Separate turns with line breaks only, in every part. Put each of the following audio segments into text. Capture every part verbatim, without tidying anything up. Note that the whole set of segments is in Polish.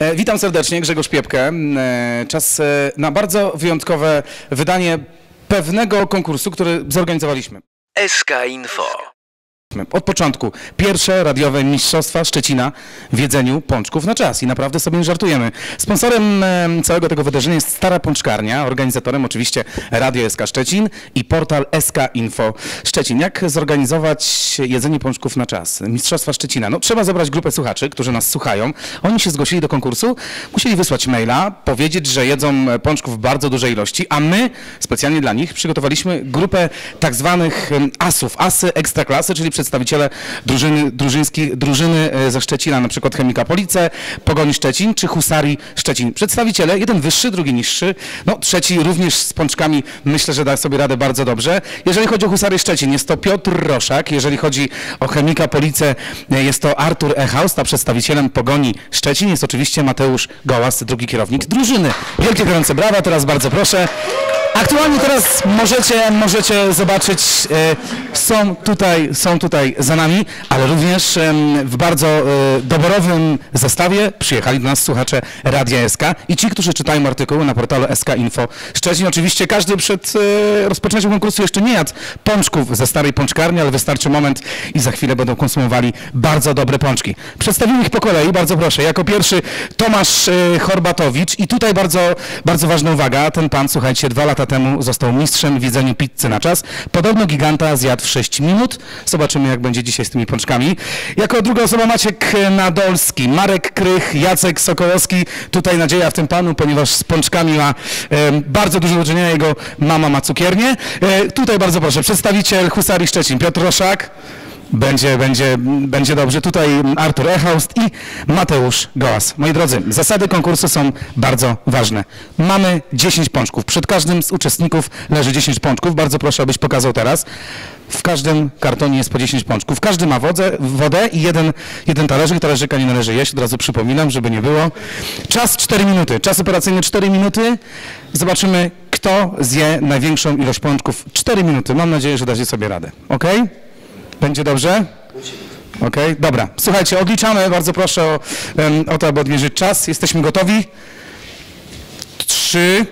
E, witam serdecznie, Grzegorz Piepkę. E, czas e, na bardzo wyjątkowe wydanie pewnego konkursu, który zorganizowaliśmy.
S K Info.
Od początku pierwsze radiowe mistrzostwa Szczecina w jedzeniu pączków na czas i naprawdę sobie nie żartujemy. Sponsorem e, całego tego wydarzenia jest Stara Pączkarnia, organizatorem oczywiście Radio S K Szczecin i portal S K Info Szczecin. Jak zorganizować jedzenie pączków na czas? Mistrzostwa Szczecina. No, trzeba zebrać grupę słuchaczy, którzy nas słuchają. Oni się zgłosili do konkursu, musieli wysłać maila, powiedzieć, że jedzą pączków w bardzo dużej ilości, a my specjalnie dla nich przygotowaliśmy grupę tak zwanych asów, asy ekstraklasy, czyli przedstawiciele drużyny, drużyńskiej, drużyny ze Szczecina, na przykład Chemika Police, Pogoni Szczecin czy Husarii Szczecin. Przedstawiciele, jeden wyższy, drugi niższy, no trzeci również z pączkami, myślę, że da sobie radę bardzo dobrze. Jeżeli chodzi o Husarię Szczecin, jest to Piotr Roszak, jeżeli chodzi o Chemika Police, jest to Artur Echaust, a przedstawicielem Pogoni Szczecin jest oczywiście Mateusz Gołas, drugi kierownik drużyny. Wielkie gorące brawa, teraz bardzo proszę. Aktualnie teraz możecie, możecie zobaczyć, e, są tutaj, są tutaj za nami, ale również e, w bardzo e, doborowym zestawie przyjechali do nas słuchacze Radia S K i ci, którzy czytają artykuły na portalu S K Info Szczecin. Oczywiście każdy przed e, rozpoczęciem konkursu jeszcze nie jadł pączków ze Starej Pączkarni, ale wystarczy moment i za chwilę będą konsumowali bardzo dobre pączki. Przedstawimy ich po kolei, bardzo proszę. Jako pierwszy Tomasz e, Horbatowicz i tutaj bardzo, bardzo ważna uwaga, ten pan, słuchajcie, dwa lata temu został mistrzem w jedzeniu pizzy na czas. Podobno giganta zjadł w sześć minut. Zobaczymy, jak będzie dzisiaj z tymi pączkami. Jako druga osoba Maciek Nadolski, Marek Krych, Jacek Sokołowski. Tutaj nadzieja w tym panu, ponieważ z pączkami ma e, bardzo dużo do czynienia. Jego mama ma cukiernię. E, tutaj bardzo proszę, przedstawiciel Husarii Szczecin, Piotr Roszak. Będzie, będzie, będzie dobrze. Tutaj Artur Echaust i Mateusz Gołas. Moi drodzy, zasady konkursu są bardzo ważne. Mamy dziesięć pączków. Przed każdym z uczestników leży dziesięć pączków. Bardzo proszę, abyś pokazał teraz. W każdym kartonie jest po dziesięć pączków. Każdy ma wodę, wodę i jeden, jeden talerzyk. Talerzyka nie należy jeść. Od razu przypominam, żeby nie było. Czas cztery minuty. Czas operacyjny cztery minuty. Zobaczymy, kto zje największą ilość pączków. cztery minuty. Mam nadzieję, że dacie sobie radę. Ok? Będzie dobrze? Okej, okay, dobra. Słuchajcie, odliczamy. Bardzo proszę o, um, o to, aby odmierzyć czas. Jesteśmy gotowi? Trzy,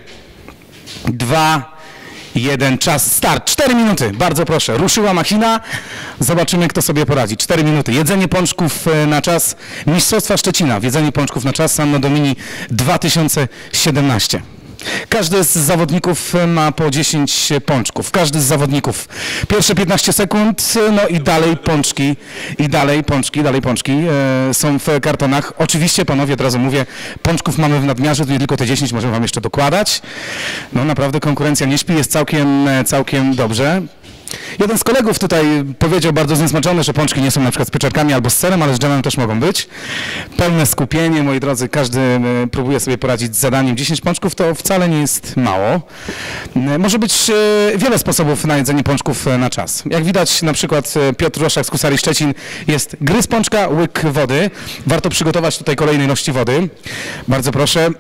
dwa, jeden. Czas. Start. Cztery minuty. Bardzo proszę. Ruszyła machina. Zobaczymy, kto sobie poradzi. Cztery minuty. Jedzenie pączków na czas. Mistrzostwa Szczecina. Jedzenie pączków na czas. Anno Domini dwa tysiące siedemnaście. Każdy z zawodników ma po dziesięć pączków. Każdy z zawodników. Pierwsze piętnaście sekund, no i dalej pączki, i dalej pączki, dalej pączki e, są w kartonach. Oczywiście, panowie, od razu mówię, pączków mamy w nadmiarze, tu nie tylko te dziesięć, możemy wam jeszcze dokładać. No naprawdę konkurencja nie śpi, jest całkiem, całkiem dobrze. Jeden z kolegów tutaj powiedział bardzo zniesmaczony, że pączki nie są na przykład z pieczarkami albo z serem, ale z dżemem też mogą być. Pełne skupienie, moi drodzy, każdy próbuje sobie poradzić z zadaniem. dziesięć pączków to wcale nie jest mało. Może być wiele sposobów na jedzenie pączków na czas. Jak widać, na przykład Piotr Roszak z Husarii Szczecin jest gryz pączka, łyk wody. Warto przygotować tutaj kolejne ilości wody. Bardzo proszę.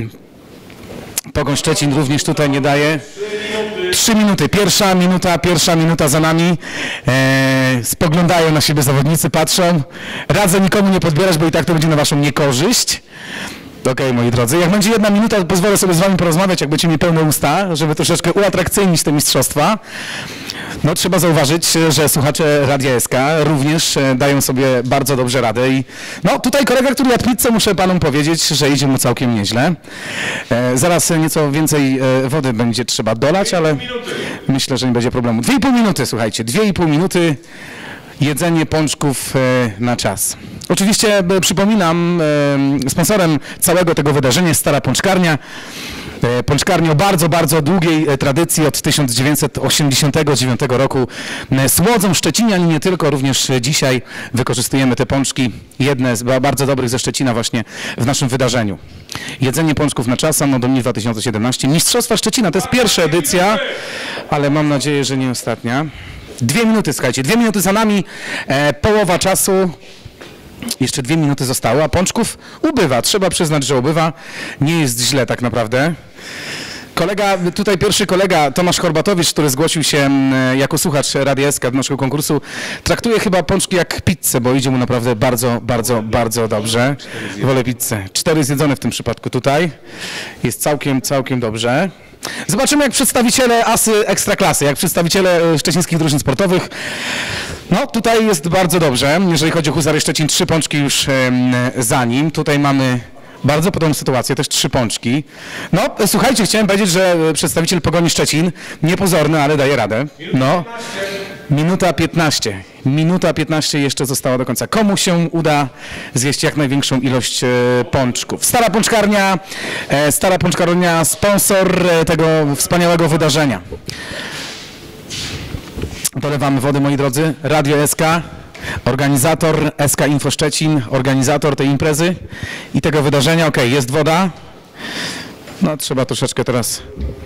Pogoń Szczecin również tutaj nie daje. Trzy minuty. Pierwsza minuta, pierwsza minuta za nami. Eee, spoglądają na siebie zawodnicy, patrzą. Radzę nikomu nie podbierać, bo i tak to będzie na waszą niekorzyść. Okej, okay, moi drodzy. Jak będzie jedna minuta, to pozwolę sobie z wami porozmawiać, jak będziecie mieli pełne usta, żeby troszeczkę uatrakcyjnić te mistrzostwa. No trzeba zauważyć, że słuchacze Radia S K również dają sobie bardzo dobrze radę i no tutaj kolega, który jadł pizzę, muszę panom powiedzieć, że idzie mu całkiem nieźle. E, zaraz nieco więcej e, wody będzie trzeba dolać, ale myślę, że nie będzie problemu. Dwie i pół minuty, słuchajcie, dwie i pół minuty. Jedzenie pączków na czas. Oczywiście przypominam, sponsorem całego tego wydarzenia jest Stara Pączkarnia. Pączkarnia o bardzo, bardzo długiej tradycji od tysiąc dziewięćset osiemdziesiątego dziewiątego roku. Słodzą Szczecinian i nie tylko, również dzisiaj wykorzystujemy te pączki, jedne z bardzo dobrych ze Szczecina właśnie w naszym wydarzeniu. Jedzenie pączków na czas, Anno Domini dwa tysiące siedemnaście. Mistrzostwa Szczecina, to jest pierwsza edycja, ale mam nadzieję, że nie ostatnia. Dwie minuty, słuchajcie, dwie minuty za nami, e, połowa czasu, jeszcze dwie minuty zostało, a pączków ubywa, trzeba przyznać, że ubywa, nie jest źle tak naprawdę. Kolega, tutaj pierwszy kolega Tomasz Horbatowicz, który zgłosił się jako słuchacz Radia S K do naszego konkursu, traktuje chyba pączki jak pizzę, bo idzie mu naprawdę bardzo, bardzo, bardzo dobrze. Wolę pizzę. Cztery zjedzone w tym przypadku tutaj. Jest całkiem, całkiem dobrze. Zobaczymy, jak przedstawiciele asy ekstraklasy, jak przedstawiciele szczecińskich drużyn sportowych. No, tutaj jest bardzo dobrze. Jeżeli chodzi o Huzary Szczecin, trzy pączki już za nim. Tutaj mamy bardzo podobną sytuację, też trzy pączki. No, słuchajcie, chciałem powiedzieć, że przedstawiciel Pogoni Szczecin, niepozorny, ale daje radę. No, minuta piętnaście. Minuta piętnaście jeszcze została do końca. Komu się uda zjeść jak największą ilość pączków? Stara Pączkarnia, Stara Pączkarnia, sponsor tego wspaniałego wydarzenia. Dolewamy wody, moi drodzy. Radio S K. Organizator S K Info Szczecin, organizator tej imprezy i tego wydarzenia. Ok, jest woda. No, trzeba troszeczkę teraz.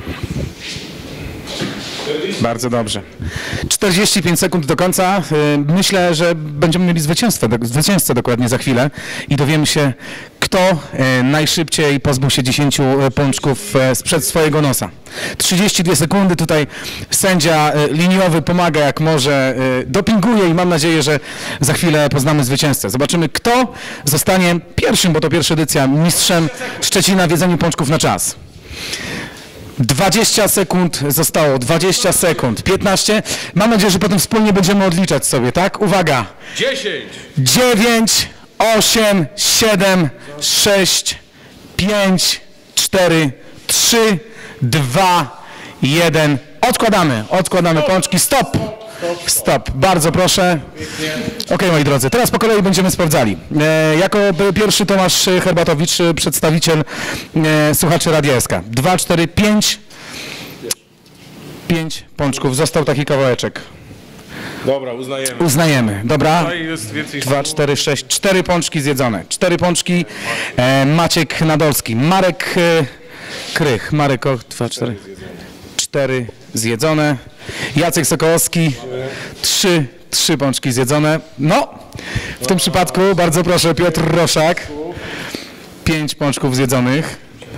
Bardzo dobrze. czterdzieści pięć sekund do końca. Myślę, że będziemy mieli zwycięstwo, zwycięzcę dokładnie za chwilę i dowiemy się, kto najszybciej pozbył się dziesięciu pączków sprzed swojego nosa. trzydzieści dwie sekundy. Tutaj sędzia liniowy pomaga jak może, dopinguje i mam nadzieję, że za chwilę poznamy zwycięzcę. Zobaczymy, kto zostanie pierwszym, bo to pierwsza edycja, mistrzem Szczecina w jedzeniu pączków na czas. dwadzieścia sekund zostało, dwadzieścia sekund, piętnaście. Mam nadzieję, że potem wspólnie będziemy odliczać sobie, tak? Uwaga!
dziesięć,
dziewięć, osiem, siedem, sześć, pięć, cztery, trzy, dwa, jeden. Odkładamy, odkładamy pączki. Stop! Stop. Bardzo proszę. Ok, moi drodzy, teraz po kolei będziemy sprawdzali. E, jako pierwszy Tomasz Herbatowicz, przedstawiciel e, słuchaczy Radia S K. dwa, cztery, pięć. pięć pączków. Został taki kawałeczek.
Dobra, uznajemy.
Uznajemy. Dobra.
Tutaj jest więcej
dwa, cztery, sześć. cztery pączki zjedzone. cztery pączki. E, Maciek Nadolski. Marek e, Krych. Marek Och. dwa, cztery. cztery zjedzone. Jacek Sokołowski. trzy. trzy pączki zjedzone. No, w tym przypadku bardzo proszę Piotr Roszak. pięć pączków zjedzonych.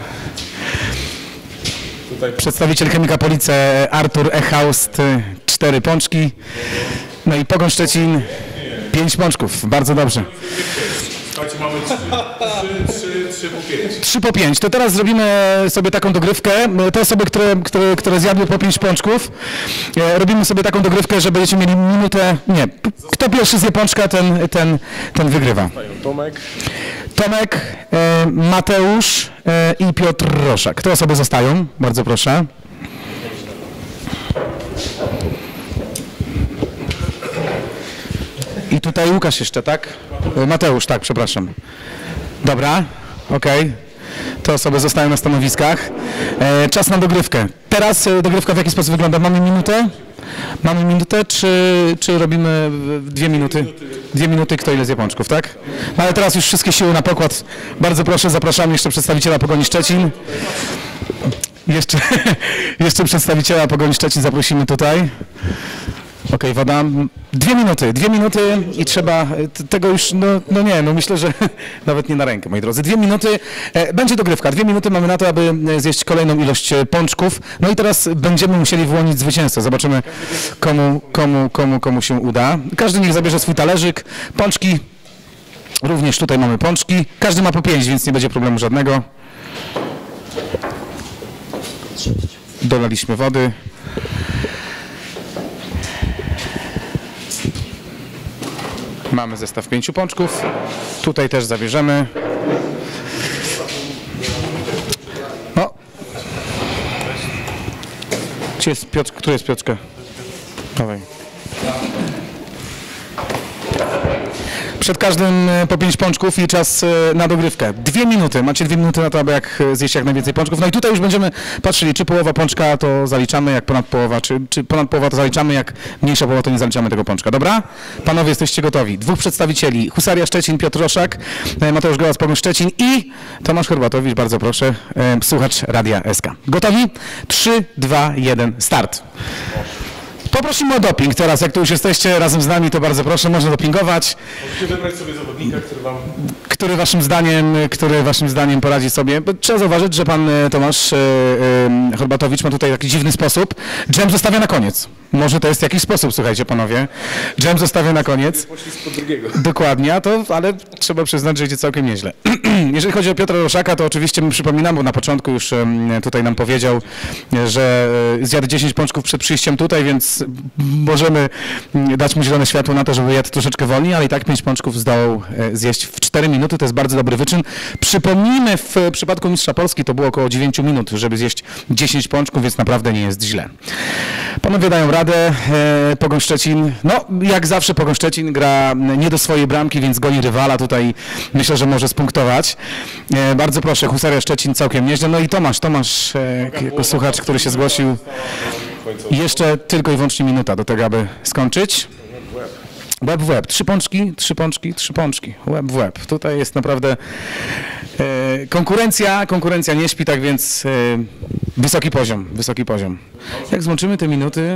Przedstawiciel Chemika Police Artur Echaust. cztery pączki. No i Pogoń Szczecin. pięć pączków. Bardzo dobrze.
Słuchajcie, mamy trzy po pięć.
trzy po pięć. To teraz zrobimy sobie taką dogrywkę. Te osoby, które, które, które zjadły po pięć pączków, e, robimy sobie taką dogrywkę, że będziecie mieli minutę. Nie. Kto pierwszy zje pączka, ten, ten, ten wygrywa.
Tomek.
Tomek, e, Mateusz e, i Piotr Roszak. Te osoby zostają. Bardzo proszę. I tutaj Łukasz jeszcze, tak? Mateusz, tak, przepraszam. Dobra, okej. Okay. Te osoby zostają na stanowiskach. E, czas na dogrywkę. Teraz e, dogrywka w jaki sposób wygląda? Mamy minutę? Mamy minutę, czy, czy robimy dwie minuty? Dwie minuty, kto ile zje pączków, tak? No, ale teraz już wszystkie siły na pokład. Bardzo proszę, zapraszamy jeszcze przedstawiciela Pogoni Szczecin. Jeszcze, jeszcze przedstawiciela Pogoni Szczecin zaprosimy tutaj. Okej, okay, woda. Dwie minuty, dwie minuty i trzeba tego już, no, no nie, no myślę, że nawet nie na rękę, moi drodzy. Dwie minuty, e, będzie dogrywka, dwie minuty mamy na to, aby zjeść kolejną ilość pączków. No i teraz będziemy musieli wyłonić zwycięzcę. Zobaczymy, komu, komu, komu, komu się uda. Każdy niech zabierze swój talerzyk. Pączki, również tutaj mamy pączki. Każdy ma po pięć, więc nie będzie problemu żadnego. Dolaliśmy wody. Mamy zestaw pięciu pączków. Tutaj też zabierzemy. No. Gdzie jest Piotr? Który jest Piotrka? Dawaj. Przed każdym po pięć pączków i czas na dogrywkę. Dwie minuty. Macie dwie minuty na to, aby jak zjeść jak najwięcej pączków. No i tutaj już będziemy patrzyli, czy połowa pączka to zaliczamy, jak ponad połowa, czy, czy ponad połowa to zaliczamy, jak mniejsza połowa to nie zaliczamy tego pączka. Dobra? Panowie, jesteście gotowi. Dwóch przedstawicieli. Husaria Szczecin, Piotr Roszak, Mateusz Gołac, Pogoń Szczecin i Tomasz Herbatowicz, bardzo proszę, słuchacz Radia S K. Gotowi? trzy, dwa, jeden, start. Poprosimy o doping teraz, jak tu już jesteście razem z nami, to bardzo proszę, można dopingować.
Możecie wybrać sobie zawodnika, który wam...
Który waszym zdaniem, który waszym zdaniem poradzi sobie? Bo trzeba zauważyć, że pan e, Tomasz e, e, Horbatowicz ma tutaj taki dziwny sposób. Dżem zostawia na koniec. Może to jest jakiś sposób, słuchajcie panowie. Dżem zostawia na koniec.
Poszli spod drugiego.
Dokładnie, a to, ale trzeba przyznać, że idzie całkiem nieźle. Jeżeli chodzi o Piotra Roszaka, to oczywiście my przypominamy, bo na początku już em, tutaj nam powiedział, że e, zjadł dziesięć pączków przed przyjściem tutaj, więc możemy mm, dać mu zielone światło na to, żeby jadł troszeczkę wolniej, ale i tak pięć pączków zdołał e, zjeść w cztery minuty, to jest bardzo dobry wyczyn. Przypomnijmy, w przypadku mistrza Polski to było około dziewięć minut, żeby zjeść dziesięć pączków, więc naprawdę nie jest źle. Panowie dają radę, e, Pogoń Szczecin, no jak zawsze Pogoń Szczecin gra nie do swojej bramki, więc goni rywala, tutaj myślę, że może spunktować. E, bardzo proszę, Husaria Szczecin całkiem nieźle, no i Tomasz, Tomasz e, jako słuchacz, który się zgłosił, jeszcze tylko i wyłącznie minuta do tego, aby skończyć. Łeb w łeb, trzy pączki, trzy pączki, trzy pączki, łeb w łeb. Tutaj jest naprawdę e, konkurencja, konkurencja nie śpi, tak więc e, wysoki poziom, wysoki poziom. Jak złączymy te minuty,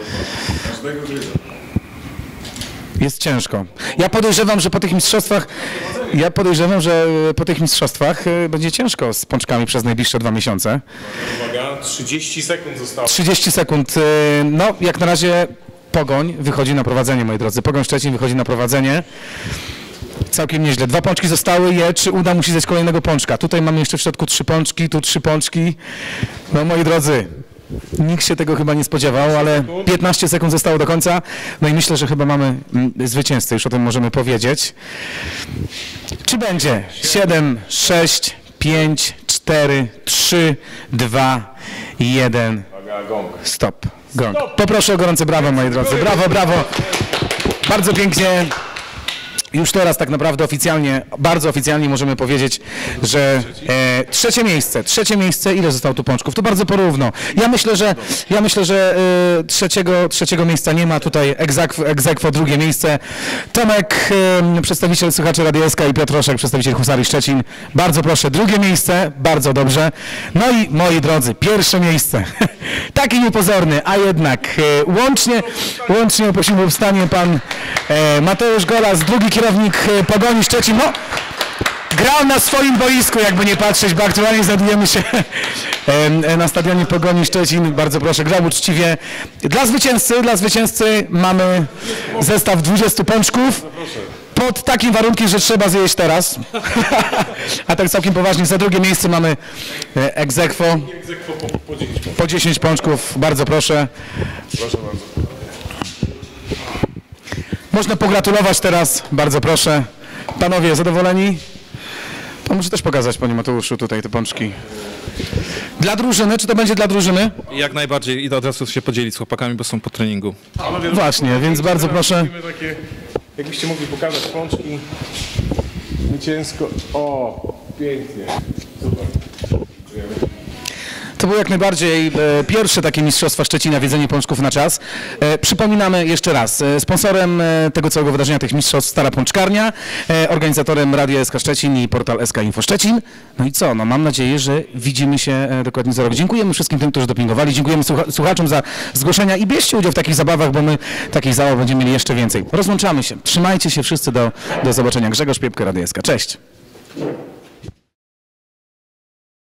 jest ciężko. Ja podejrzewam, że po tych mistrzostwach, ja podejrzewam, że po tych mistrzostwach e, będzie ciężko z pączkami przez najbliższe dwa miesiące.
Uwaga, trzydzieści sekund zostało.
trzydzieści sekund, e, no jak na razie Pogoń wychodzi na prowadzenie, moi drodzy. Pogoń Szczecin wychodzi na prowadzenie. Całkiem nieźle. Dwa pączki zostały je. Czy uda mu się zjeść kolejnego pączka? Tutaj mamy jeszcze w środku trzy pączki, tu trzy pączki. No moi drodzy, nikt się tego chyba nie spodziewał, ale piętnaście sekund zostało do końca. No i myślę, że chyba mamy mm, zwycięzcę, już o tym możemy powiedzieć. Czy będzie? siedem, sześć, pięć, cztery, trzy, dwa, jeden.
Uwaga, gong.
Stop. Gong. Poproszę o gorące brawo, moi drodzy. Brawo, brawo. Bardzo pięknie. Już teraz tak naprawdę oficjalnie, bardzo oficjalnie możemy powiedzieć, że e, trzecie miejsce, trzecie miejsce, ile zostało tu pączków? To bardzo porówno. Ja myślę, że ja myślę, że e, trzeciego, trzeciego miejsca nie ma, tutaj egzekwo, egzekwo drugie miejsce. Tomek, e, przedstawiciel słuchaczy Radia S K i Piotr Roszek, przedstawiciel Husarii Szczecin. Bardzo proszę, drugie miejsce, bardzo dobrze. No i moi drodzy, pierwsze miejsce. Taki niepozorny, a jednak e, łącznie, łącznie prosimy o wstanie pan e, Mateusz Golas, drugi kierownik e, Pogoni Szczecin. No, grał na swoim boisku, jakby nie patrzeć, bo aktualnie znajdujemy się e, na stadionie Pogoni Szczecin. Bardzo proszę, grał uczciwie. Dla zwycięzcy, dla zwycięzcy mamy zestaw dwudziestu pączków. Pod takim warunkiem, że trzeba zjeść teraz. A tak całkiem poważnie, za drugie miejsce mamy e, ex aequo.
Egzekwo po, po dziesięć punktów.
Po dziesięć pączków, bardzo proszę.
Proszę bardzo.
Można pogratulować teraz, bardzo proszę. Panowie, zadowoleni? Pan może też pokazać, panie Mateuszu, tutaj te pączki. Dla drużyny, czy to będzie dla drużyny?
Jak najbardziej i od razu się podzielić z chłopakami, bo są po treningu.
Panowie,
Właśnie, więc bardzo proszę.
robimy Takie, jakbyście mogli pokazać pączki. Zwycięsko. O, pięknie. Super. Dziękujemy.
To było jak najbardziej e, pierwsze takie mistrzostwa Szczecina w jedzeniu pączków na czas. E, przypominamy jeszcze raz, e, sponsorem e, tego całego wydarzenia, tych mistrzostw Stara Pączkarnia, e, organizatorem Radia S K Szczecin i portal S K Info Szczecin. No i co, no mam nadzieję, że widzimy się e, dokładnie za rok. Dziękujemy wszystkim tym, którzy dopingowali, dziękujemy słucha słuchaczom za zgłoszenia i bierzcie udział w takich zabawach, bo my takich zabaw będziemy mieli jeszcze więcej. Rozłączamy się, trzymajcie się wszyscy, do, do zobaczenia. Grzegorz Piepkę, Radio S K. Cześć.